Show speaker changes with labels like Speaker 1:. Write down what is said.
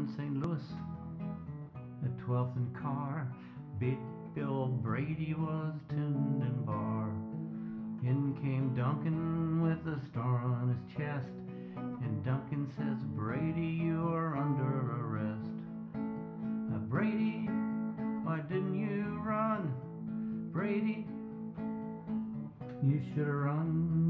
Speaker 1: in St. Louis at 12th and Carr. Big Bill Brady was tending bar. In came Duncan with a star on his chest, and Duncan says, "Brady, you are under arrest." "Brady, why didn't you run? Brady, you should have run